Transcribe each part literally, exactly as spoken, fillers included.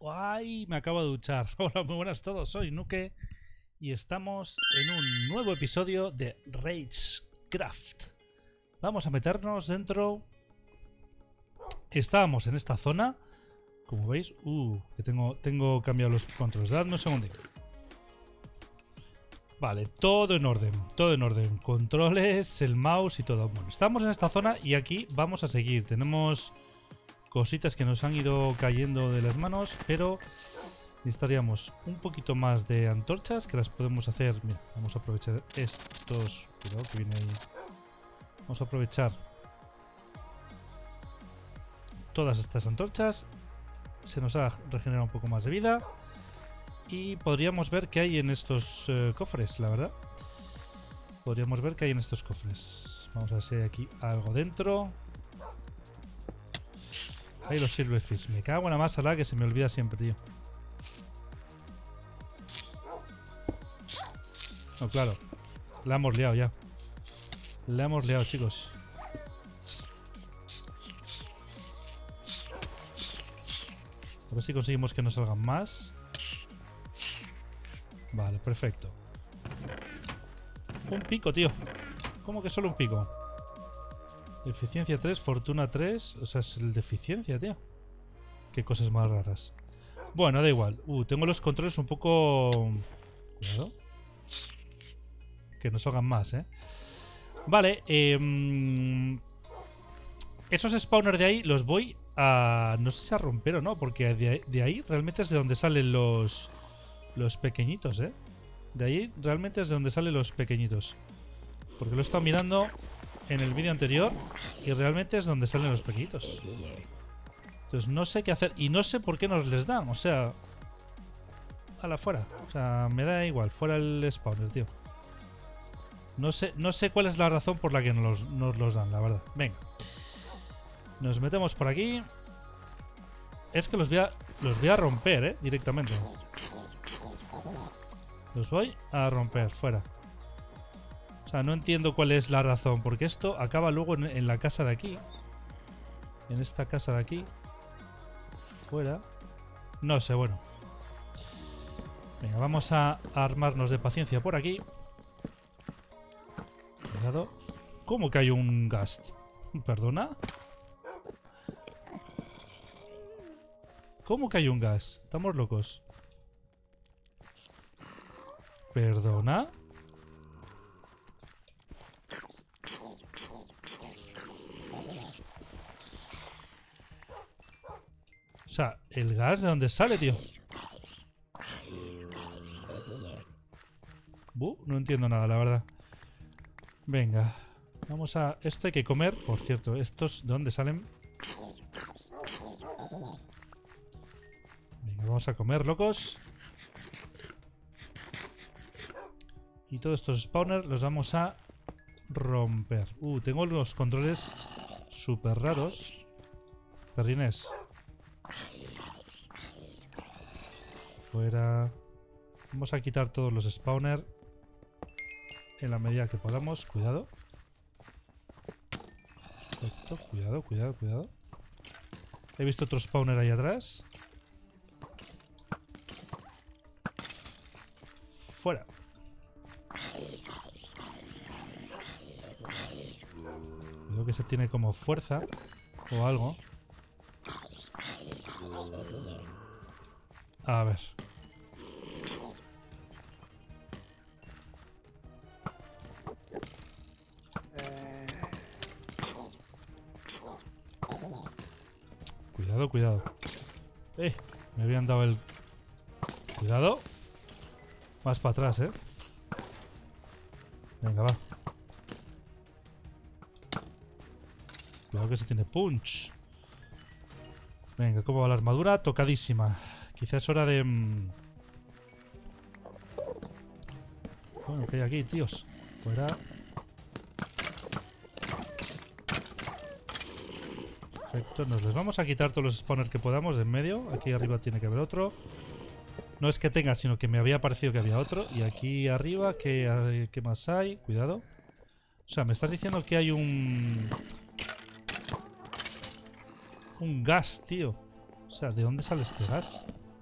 ¡Ay! Me acabo de duchar. Hola, muy buenas a todos. Soy Nuke y estamos en un nuevo episodio de Ragecraft. Vamos a meternos dentro. Estábamos en esta zona. Como veis, uh, que tengo, tengo cambiado los controles. Dadme un segundito. Vale, todo en orden, todo en orden. Controles, el mouse y todo. Bueno, estamos en esta zona y aquí vamos a seguir. Tenemos cositas que nos han ido cayendo de las manos, pero necesitaríamos un poquito más de antorchas que las podemos hacer. Mira, vamos a aprovechar estos. Cuidado que viene ahí. Vamos a aprovechar todas estas antorchas. Se nos ha regenerado un poco más de vida. Y podríamos ver qué hay en estos uh, cofres, la verdad. Podríamos ver qué hay en estos cofres. Vamos a ver si hay aquí algo dentro. Ahí los silverfish. Me cago en la masa la que se me olvida siempre, tío. No, claro. La hemos liado ya. La hemos liado, chicos. A ver si conseguimos que nos salgan más. Vale, perfecto. Un pico, tío. ¿Cómo que solo un pico? Eficiencia tres, fortuna tres. O sea, es el de eficiencia, tío. Qué cosas más raras. Bueno, da igual. Uh, tengo los controles un poco... Cuidado. Que no salgan más, ¿eh? Vale. Eh... Esos spawners de ahí los voy a... No sé si a romper o no. Porque de ahí, de ahí realmente es de donde salen los... Los pequeñitos, ¿eh? De ahí realmente es de donde salen los pequeñitos. Porque lo he estado mirando en el vídeo anterior y realmente es donde salen los pequeñitos. Entonces no sé qué hacer y no sé por qué nos les dan. O sea... A la fuera. O sea, me da igual. Fuera el spawner, tío. No sé, no sé cuál es la razón por la que nos los, nos los dan, la verdad. Venga. Nos metemos por aquí. Es que los voy a, los voy a romper, ¿eh? Directamente. Los voy a romper, fuera. O sea, no entiendo cuál es la razón. Porque esto acaba luego en, en la casa de aquí. En esta casa de aquí. Fuera. No sé, bueno. Venga, vamos a armarnos de paciencia por aquí. Cuidado. ¿Cómo que hay un ghast? ¿Perdona? ¿Cómo que hay un gas? Estamos locos. ¿Perdona? O sea, ¿el gas de dónde sale, tío? Buh, no entiendo nada, la verdad. Venga. Vamos a... Esto hay que comer. Por cierto, ¿estos de dónde salen? Venga, vamos a comer, locos. Y todos estos spawners los vamos a romper. Uh, tengo los controles súper raros. Perrines. Fuera. Vamos a quitar todos los spawners en la medida que podamos. Cuidado. Perfecto. Cuidado, cuidado, cuidado. He visto otro spawner ahí atrás. Fuera. Creo que se tiene como fuerza o algo. A ver. Cuidado, cuidado. Eh, me habían dado el... Cuidado. Más para atrás, eh. Venga, va. Cuidado que se tiene punch. Venga, ¿cómo va la armadura? Tocadísima. Quizás es hora de... Mmm... Bueno, ¿qué hay aquí, tíos? Fuera. Perfecto, nos les vamos a quitar todos los spawners que podamos de en medio. Aquí arriba tiene que haber otro. No es que tenga, sino que me había parecido que había otro. Y aquí arriba, ¿qué, qué más hay? Cuidado. O sea, me estás diciendo que hay un... Un gas, tío. O sea, ¿de dónde sale este gas?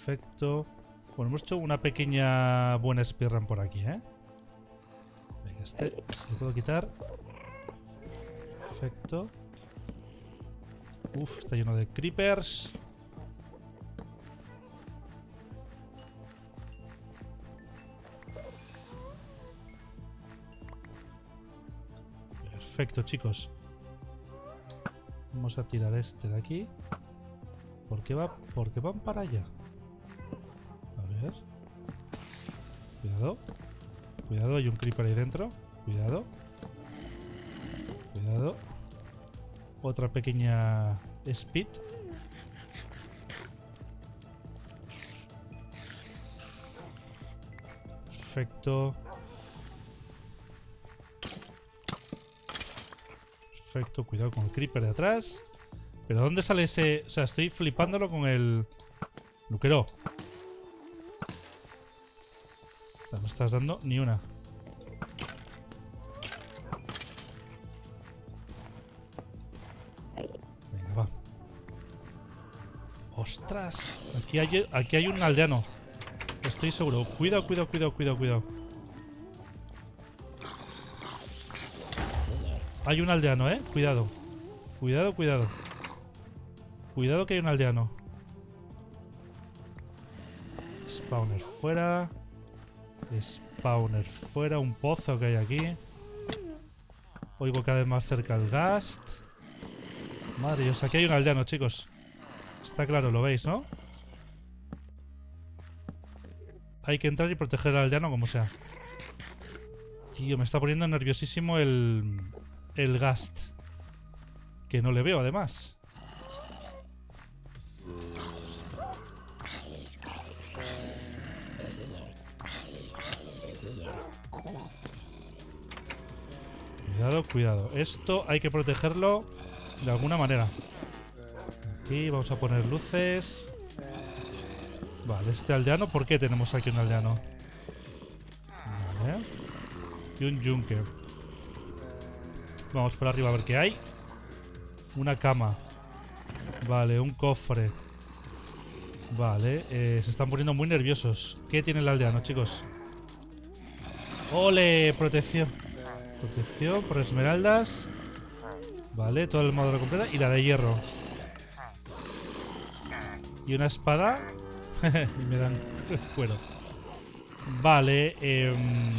Perfecto. Bueno, hemos hecho una pequeña buena speedrun por aquí, ¿eh? Venga, este se lo puedo quitar. Perfecto. Uf, está lleno de creepers. Perfecto, chicos. Vamos a tirar este de aquí. ¿Por qué va? ¿Por qué van para allá? A ver. Cuidado. Cuidado, hay un creeper ahí dentro. Cuidado. Cuidado. Otra pequeña speed. Perfecto. Perfecto, cuidado con el creeper de atrás. ¿Pero dónde sale ese...? O sea, estoy flipándolo con el... Luquero. No me estás dando ni una. Venga, va. ¡Ostras! Aquí hay, aquí hay un aldeano. Estoy seguro. Cuidado, cuidado, cuidado, cuidado, cuidado. Hay un aldeano, ¿eh? Cuidado. Cuidado, cuidado. Cuidado que hay un aldeano. Spawner fuera. Spawner fuera. Un pozo que hay aquí. Oigo cada vez más cerca el ghast. Madre Dios, aquí hay un aldeano, chicos. Está claro, lo veis, ¿no? Hay que entrar y proteger al aldeano como sea. Tío, me está poniendo nerviosísimo el... El ghast. Que no le veo, además. Cuidado, cuidado. Esto hay que protegerlo de alguna manera. Aquí vamos a poner luces. Vale, este aldeano. ¿Por qué tenemos aquí un aldeano? Vale. Y un yunque. Vamos por arriba a ver qué hay. Una cama. Vale, un cofre. Vale, eh, se están poniendo muy nerviosos. ¿Qué tiene el aldeano, chicos? ¡Ole! Protección. Protección por esmeraldas. Vale, toda la armadura completa. Y la de hierro. Y una espada. Y me dan cuero. Vale, eh...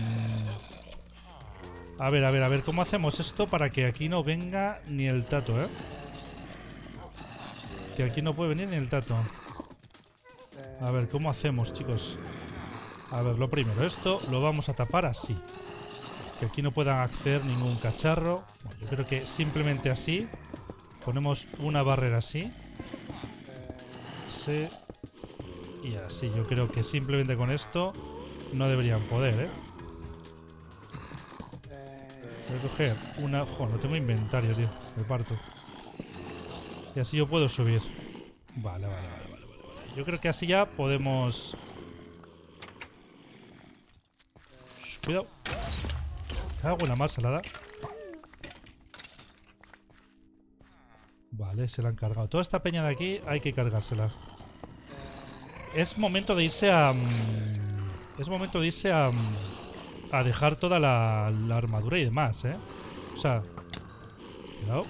A ver, a ver, a ver, ¿cómo hacemos esto para que aquí no venga ni el tato, eh? Que aquí no puede venir ni el tato. A ver, ¿cómo hacemos, chicos? A ver, lo primero, esto lo vamos a tapar así. Que aquí no puedan acceder ningún cacharro. Bueno, yo creo que simplemente así. Ponemos una barrera así. Sí. Y así, yo creo que simplemente con esto no deberían poder, ¿eh? Voy a coger una... Joder, no tengo inventario, tío. Me parto. Y así yo puedo subir. Vale, vale, vale, vale, vale. Yo creo que así ya podemos... Shh, cuidado. Cago en la mar salada. Vale, se la han cargado. Toda esta peña de aquí hay que cargársela. Es momento de irse a... Es momento de irse a... A dejar toda la, la armadura y demás, ¿eh? O sea... Cuidado.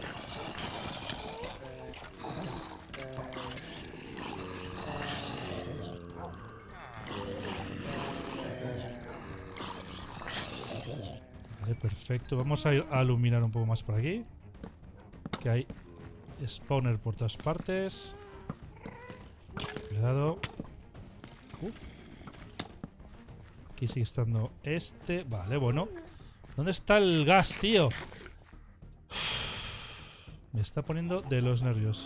Vale, perfecto. Vamos a, ir a iluminar un poco más por aquí. Que hay spawner por todas partes. Cuidado. Uf. Aquí sigue estando este. Vale, bueno. ¿Dónde está el gas, tío? Uf. Me está poniendo de los nervios.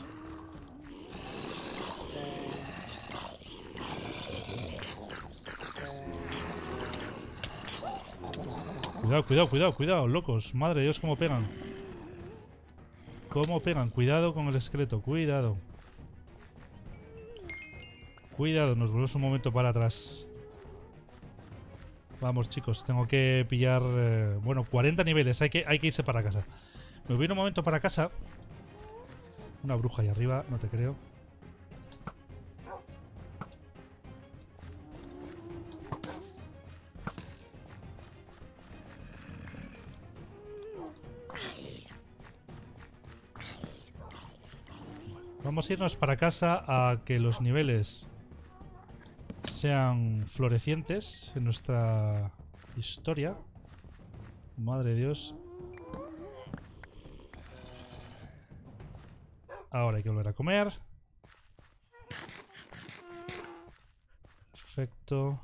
Cuidado, cuidado, cuidado, cuidado, locos. Madre de Dios, cómo pegan. Cómo pegan. Cuidado con el esqueleto, cuidado. Cuidado, nos volvemos un momento para atrás. Vamos, chicos, tengo que pillar... Eh, bueno, cuarenta niveles, hay que, hay que irse para casa. Me voy un momento para casa. Una bruja ahí arriba, no te creo. Vamos a irnos para casa a que los niveles sean florecientes en nuestra historia. Madre de Dios. Ahora hay que volver a comer. Perfecto.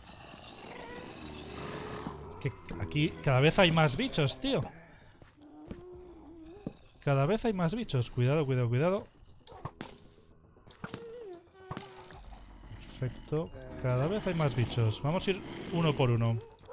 Que aquí cada vez hay más bichos, tío. Cada vez hay más bichos. Cuidado, cuidado, cuidado. Perfecto. Cada vez hay más bichos. Vamos a ir uno por uno.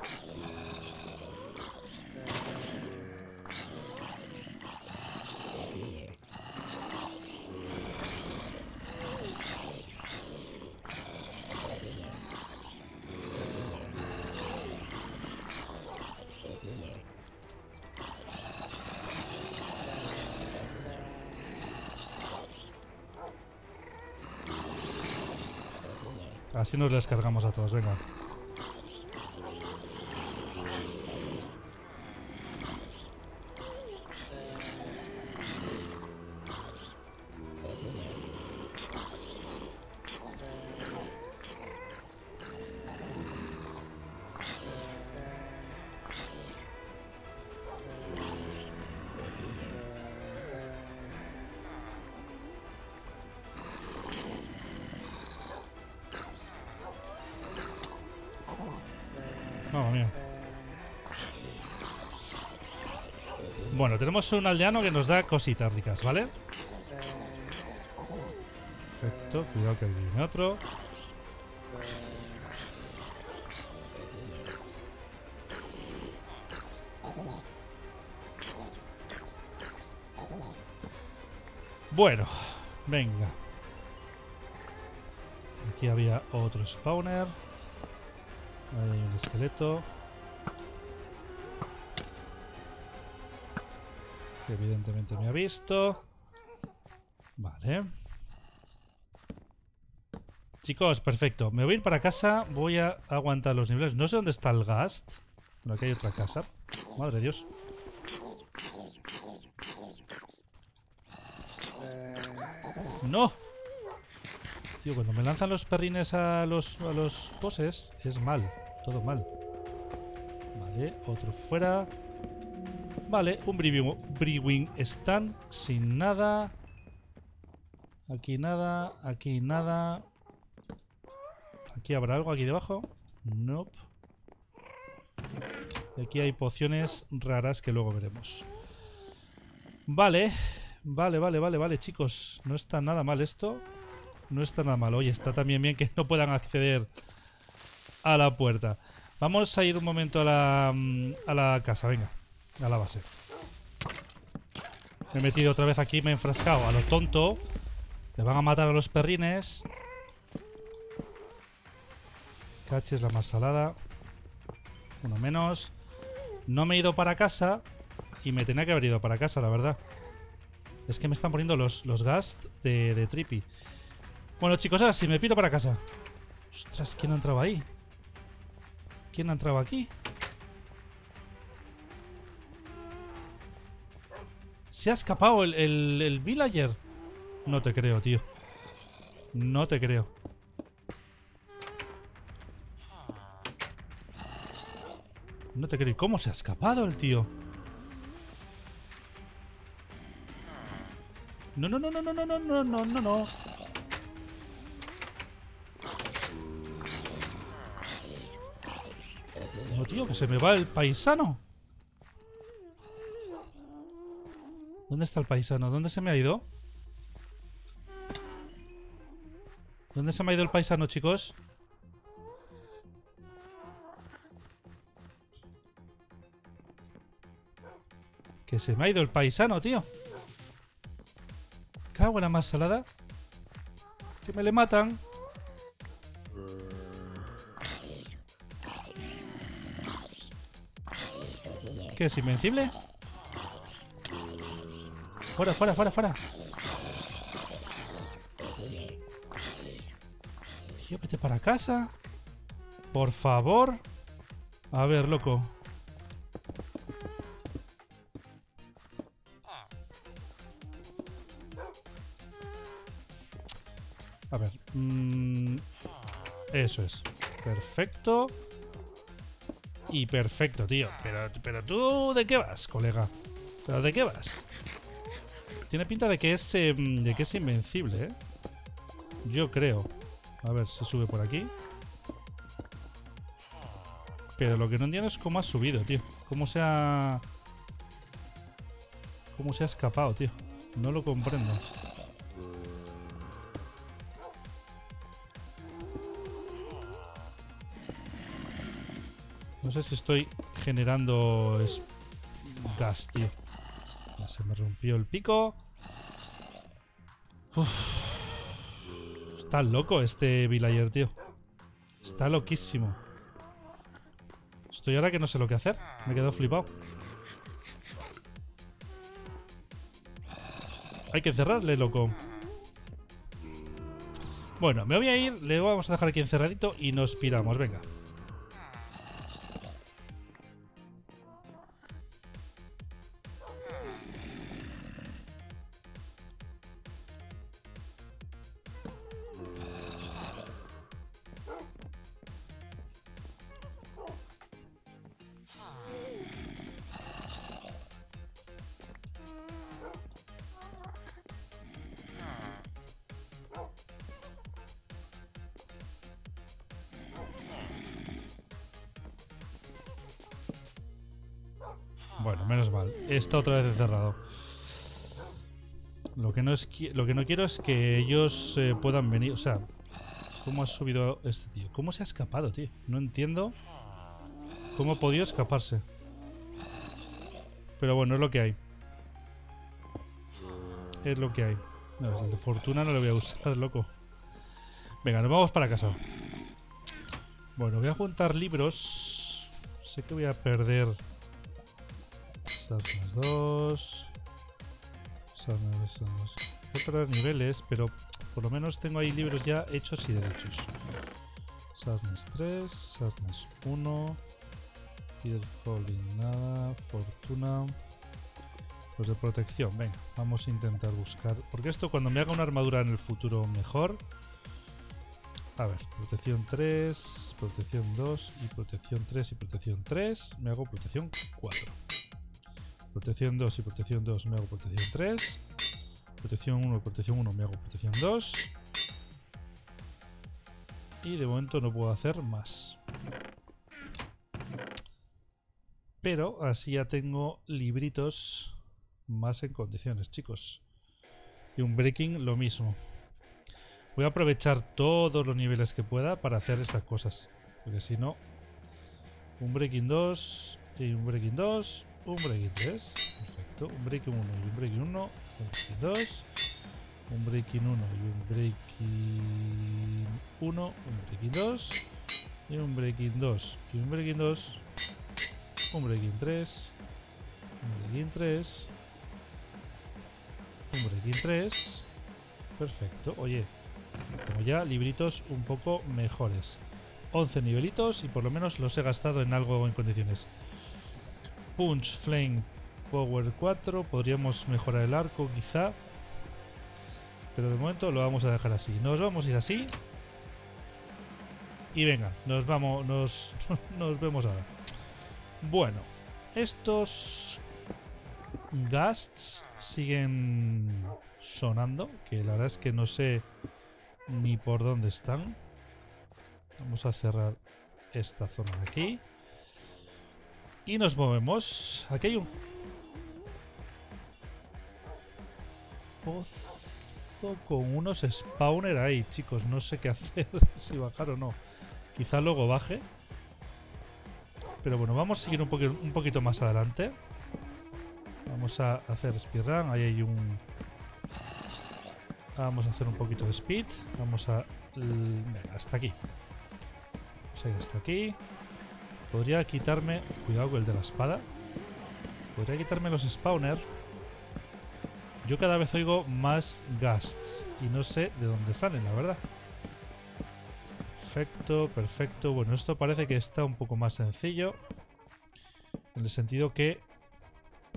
Así nos les cargamos a todos, venga. Mamma mía. Bueno, tenemos un aldeano que nos da cositas ricas, ¿vale? Perfecto, cuidado que aquí viene otro. Bueno, venga. Aquí había otro spawner. Ahí hay un esqueleto. Que evidentemente me ha visto. Vale. Chicos, perfecto. Me voy a ir para casa. Voy a aguantar los niveles. No sé dónde está el Ghast. Bueno, aquí hay otra casa. Madre de Dios. ¡No! Tío, cuando me lanzan los perrines a los, a los bosses, es mal. Todo mal. Vale, otro fuera. Vale, un Brewing Stand sin nada. Aquí nada, aquí nada. Aquí habrá algo aquí debajo. Nope. Y aquí hay pociones raras que luego veremos. Vale, vale, vale, vale, vale, chicos. No está nada mal esto. No está nada mal. Oye, está también bien que no puedan acceder a la puerta. Vamos a ir un momento a la, a la casa, venga. A la base. Me he metido otra vez aquí, me he enfrascado a lo tonto. Le van a matar a los perrines. Caches la más salada. Uno menos. No me he ido para casa. Y me tenía que haber ido para casa, la verdad. Es que me están poniendo los, los Ghast de, de Trippy. Bueno, chicos, ahora sí, me pido para casa. Ostras, ¿quién ha entrado ahí? ¿Quién ha entrado aquí? ¿Se ha escapado el, el, el villager? No te creo, tío. No te creo. No te creo. ¿Y cómo se ha escapado el tío? No, no, no, no, no, no, no, no, no, no, no. No, tío, que se me va el paisano. ¿Dónde está el paisano? ¿Dónde se me ha ido? ¿Dónde se me ha ido el paisano, chicos? Que se me ha ido el paisano, tío. Cago en la más salada. Que me le matan. ¿Qué es invencible? Fuera, fuera, fuera, fuera. Tío, vete para casa. Por favor. A ver, loco. A ver. Mmm, eso es. Perfecto. Y perfecto, tío. Pero, pero tú, ¿de qué vas, colega? ¿Pero de qué vas? Tiene pinta de que es, eh, de que es invencible, ¿eh? Yo creo. A ver, se sube por aquí. Pero lo que no entiendo es cómo ha subido, tío. Cómo se ha... Cómo se ha escapado, tío. No lo comprendo. No sé si estoy generando es... gas, tío. Ya se me rompió el pico. Uf. Está loco este villager, tío. Está loquísimo. Estoy ahora que no sé lo que hacer. Me he quedado flipado. Hay que cerrarle, loco. Bueno, me voy a ir. Le vamos a dejar aquí encerradito y nos piramos. Venga. Bueno, menos mal. Está otra vez encerrado. Lo que no es lo que no quiero es que ellos eh, puedan venir. O sea, ¿cómo ha subido este tío? ¿Cómo se ha escapado, tío? No entiendo cómo ha podido escaparse. Pero bueno, es lo que hay. Es lo que hay. No, el de fortuna no lo voy a usar, loco. Venga, nos vamos para casa. Bueno, voy a juntar libros. Sé que voy a perder... Esas dos. Esas nueve son dos. Voy a perder niveles, pero por lo menos tengo ahí libros ya hechos y derechos. Sadness tres, Sadness uno, Fear Falling nada, Fortuna. Pues de protección, venga, vamos a intentar buscar. Porque esto cuando me haga una armadura en el futuro mejor. A ver, protección tres, protección dos y protección tres y protección tres. Me hago protección cuatro. Protección dos y protección dos me hago protección tres. Protección uno y protección uno me hago protección dos. Y de momento no puedo hacer más. Pero así ya tengo libritos más en condiciones, chicos. Y un breaking lo mismo. Voy a aprovechar todos los niveles que pueda para hacer estas cosas. Porque si no... Un breaking dos y un breaking dos... Un breaking tres, perfecto. Un breaking uno y un breaking uno. Un breaking dos. Un breaking uno y un breaking uno. Un breaking dos. Y un breaking dos. Y un breaking dos. Un breaking tres. Un breaking tres. Un breaking tres. Perfecto. Oye, como ya libritos un poco mejores. once nivelitos y por lo menos los he gastado en algo en condiciones. Punch, Flame, Power cuatro. Podríamos mejorar el arco quizá. Pero de momento lo vamos a dejar así. Nos vamos a ir así. Y venga, nos vamos. Nos, nos vemos ahora. Bueno, estos ghasts siguen sonando. Que la verdad es que no sé ni por dónde están. Vamos a cerrar esta zona de aquí. Y nos movemos. Aquí hay un pozo con unos spawners ahí, chicos. No sé qué hacer, si bajar o no. Quizá luego baje. Pero bueno, vamos a seguir un, poqu un poquito más adelante. Vamos a hacer speedrun. Ahí hay un... Vamos a hacer un poquito de speed. Vamos a... Venga, hasta aquí. Vamos a ir hasta aquí. Podría quitarme... Cuidado con el de la espada. Podría quitarme los spawners. Yo cada vez oigo más ghasts. Y no sé de dónde salen, la verdad. Perfecto, perfecto. Bueno, esto parece que está un poco más sencillo. En el sentido que...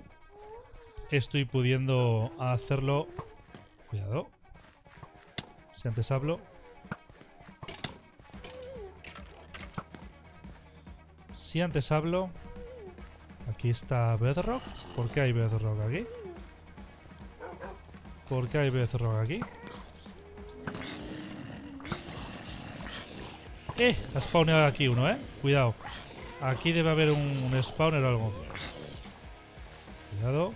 Estoy pudiendo hacerlo... Cuidado. Si antes hablo. Si antes hablo. Aquí está Bedrock. ¿Por qué hay Bedrock aquí? ¿Por qué hay Bedrock aquí? ¡Eh! Ha spawnado aquí uno, ¿eh? Cuidado. Aquí debe haber un, un spawner o algo. Cuidado.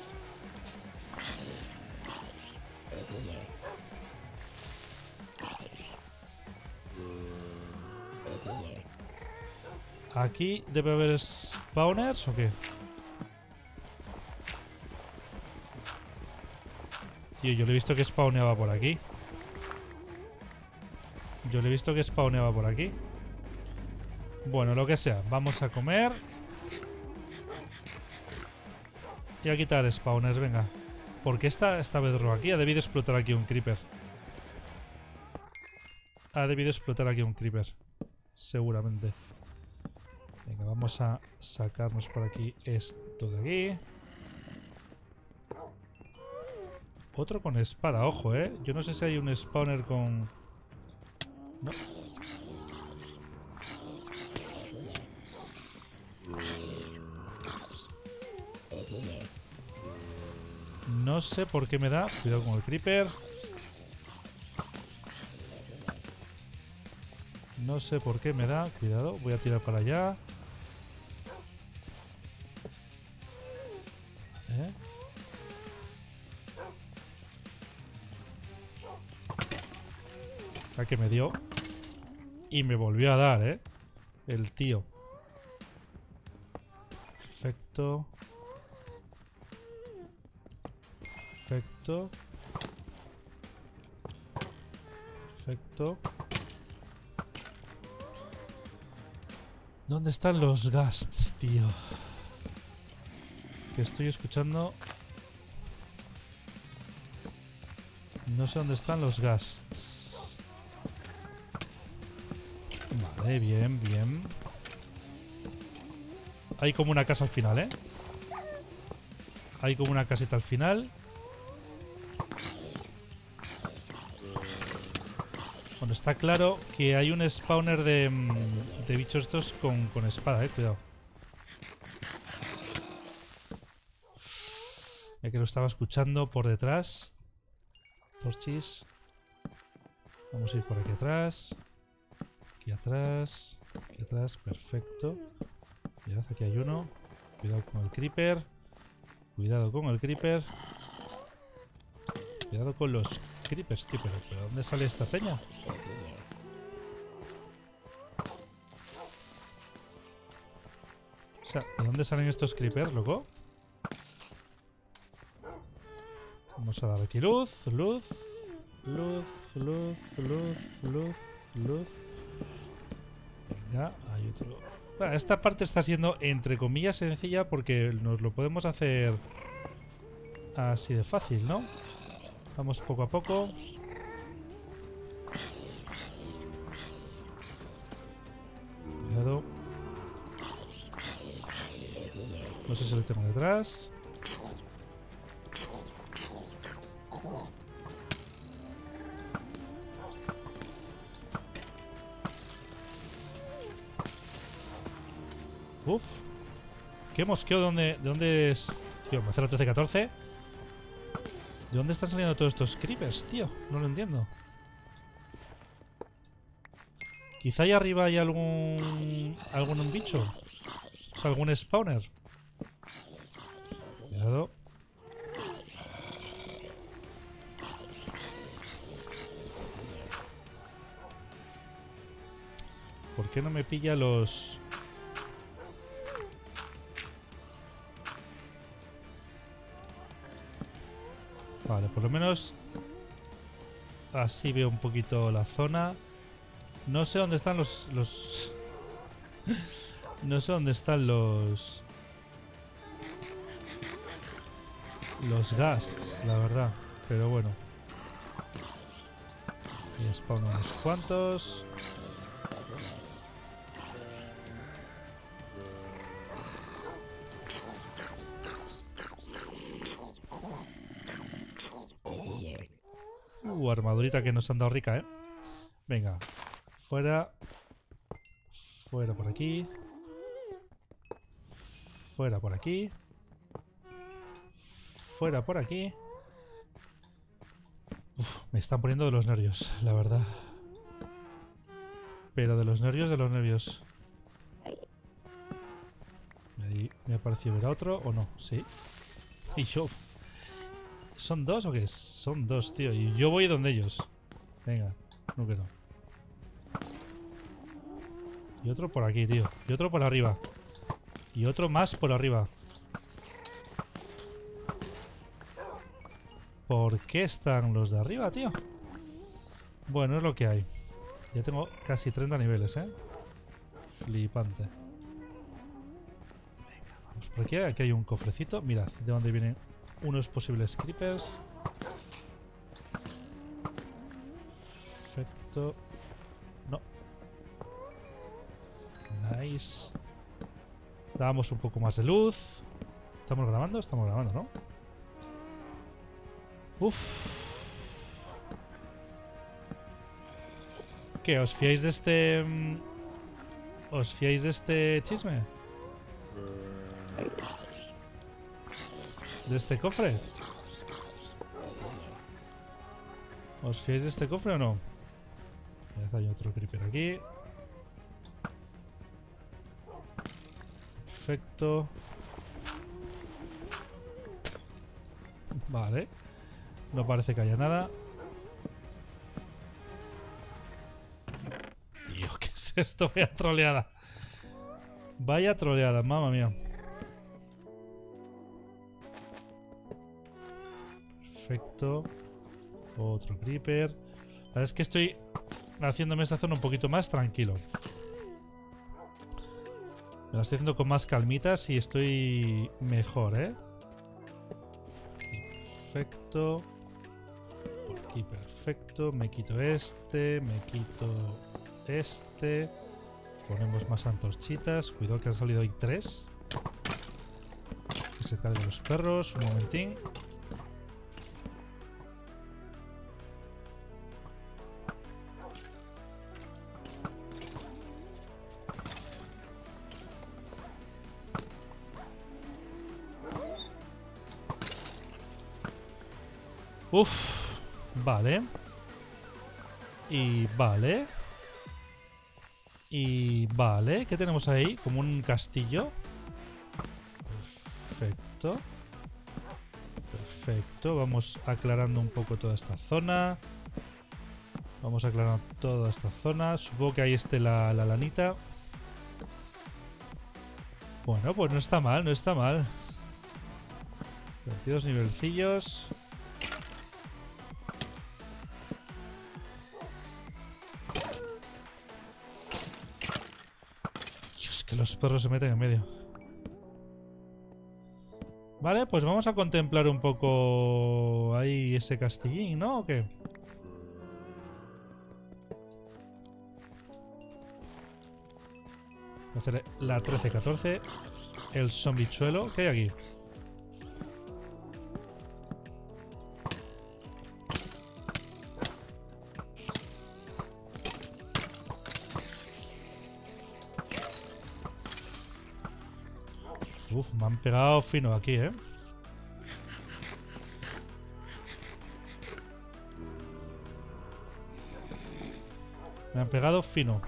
Aquí debe haber spawners o qué? Tío, yo le he visto que spawneaba por aquí. Yo le he visto que spawneaba por aquí. Bueno, lo que sea. Vamos a comer. Y a quitar spawners, venga. ¿Por qué está esta bedrock aquí? Ha debido explotar aquí un creeper. Ha debido explotar aquí un creeper. Seguramente. Venga, vamos a sacarnos por aquí esto de aquí. Otro con espada, ojo, eh. Yo no sé si hay un spawner con... No. No sé por qué me da. Cuidado con el creeper. No sé por qué me da. Cuidado, voy a tirar para allá. ¿Eh? A que me dio. Y me volvió a dar, ¿eh? El tío. Perfecto. Perfecto. Perfecto. ¿Dónde están los ghasts, tío? Que estoy escuchando. No sé dónde están los ghasts. Vale, bien, bien. Hay como una casa al final, ¿eh? Hay como una casita al final. Bueno, está claro que hay un spawner de, de bichos estos con, con espada, eh. Cuidado. Ya que lo estaba escuchando por detrás. Torchis. Vamos a ir por aquí atrás. Aquí atrás. Aquí atrás. Perfecto. Mirad, aquí hay uno. Cuidado con el creeper. Cuidado con el creeper. Cuidado con los creepers, tío. Pero, ¿pero dónde sale esta peña? O sea, ¿de dónde salen estos creepers, loco? Vamos a dar aquí luz, luz, luz, luz, luz, luz, luz. Venga, hay otro. Bueno, esta parte está siendo entre comillas sencilla porque nos lo podemos hacer así de fácil, ¿no? Vamos poco a poco. Cuidado. No sé si lo tengo detrás. Uf. ¿Qué mosqueo? ¿De dónde, de dónde es? Tío, me hace la trece catorce. ¿De dónde están saliendo todos estos creepers, tío? No lo entiendo. Quizá ahí arriba hay algún... algún bicho. O sea, algún spawner. Cuidado. ¿Por qué no me pilla los... Vale, por lo menos así veo un poquito la zona. No sé dónde están los... los... no sé dónde están los... Los ghasts, la verdad. Pero bueno. Y spawn unos cuantos. Uh, armadurita que nos han dado rica, ¿eh? Venga. Fuera. Fuera por aquí. Fuera por aquí. Fuera por aquí. Uf, me están poniendo de los nervios, la verdad. Pero de los nervios, de los nervios. Ahí me ha parecido ver a otro, ¿o no? Sí. Y yo... ¿Son dos o qué? Son dos, tío. Y yo voy donde ellos. Venga, no quiero. Y otro por aquí, tío. Y otro por arriba. Y otro más por arriba. ¿Por qué están los de arriba, tío? Bueno, es lo que hay. Ya tengo casi treinta niveles, ¿eh? Flipante. Venga, vamos por aquí. Aquí hay un cofrecito. Mirad de dónde vienen unos posibles creepers. Perfecto. No. Nice. Damos un poco más de luz. ¿Estamos grabando? Estamos grabando, ¿no? Uff. ¿Qué? ¿Os fiáis de este... ¿Os fiáis de este chisme? ¿De este cofre? ¿Os fiáis de este cofre o no? Hay otro creeper aquí. Perfecto. Vale. No parece que haya nada. Tío, ¿qué es esto? Vaya troleada. Vaya troleada, mamma mía. Perfecto. Otro creeper. La verdad es que estoy haciéndome esta zona un poquito más tranquilo. Me la estoy haciendo con más calmitas y estoy mejor, ¿eh? Perfecto. Por aquí, perfecto. Me quito este. Me quito este. Ponemos más antorchitas. Cuidado que han salido hoy tres. Que se carguen los perros. Un momentín. Uf, vale. Y vale. Y vale. ¿Qué tenemos ahí? Como un castillo. Perfecto. Perfecto. Vamos aclarando un poco toda esta zona. Vamos aclarando toda esta zona. Supongo que ahí esté la, la lanita. Bueno, pues no está mal, no está mal. veintidós nivelcillos. Que los perros se meten en medio. Vale, pues vamos a contemplar un poco ahí ese castillín, ¿no? ¿O qué? Voy a hacer la trece catorce. El zombichuelo. ¿Qué hay aquí? Uf, me han pegado fino aquí, ¿eh? Me han pegado fino.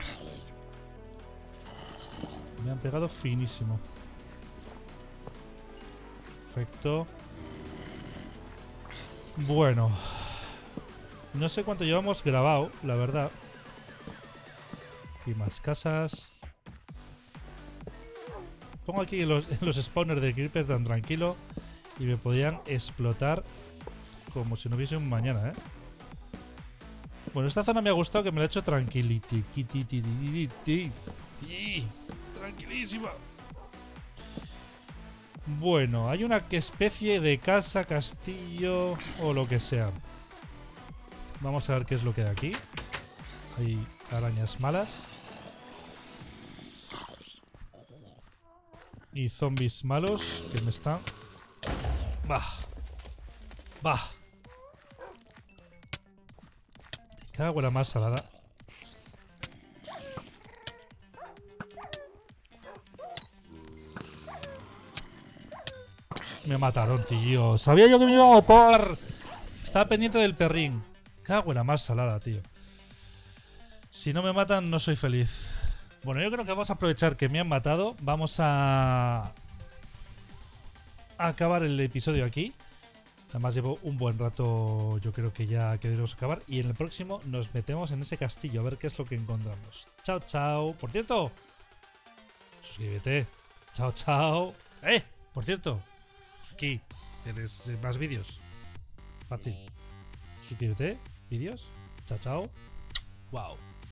Me han pegado finísimo. Perfecto. Bueno. No sé cuánto llevamos grabado, la verdad. Y más casas. Pongo aquí los, los spawners de creepers tan tranquilo y me podían explotar como si no hubiese un mañana, ¿eh? Bueno, esta zona me ha gustado, que me la he hecho tranquiliti. Tranquilísima. Bueno, hay una especie de casa, castillo o lo que sea. Vamos a ver qué es lo que hay aquí. Hay arañas malas. Y zombies malos que me están... Bah. Bah. Cago en la más salada. Me mataron, tío. Sabía yo que me iba a matar. Estaba pendiente del perrín. Cago en la más salada, tío. Si no me matan, no soy feliz. Bueno, yo creo que vamos a aprovechar que me han matado. Vamos a... a acabar el episodio aquí. Además llevo un buen rato, yo creo que ya queremos acabar. Y en el próximo nos metemos en ese castillo a ver qué es lo que encontramos. Chao, chao. Por cierto, suscríbete. Chao, chao. ¡Eh! Por cierto, aquí tienes más vídeos. Fácil. Suscríbete. Vídeos. Chao, chao. Wow.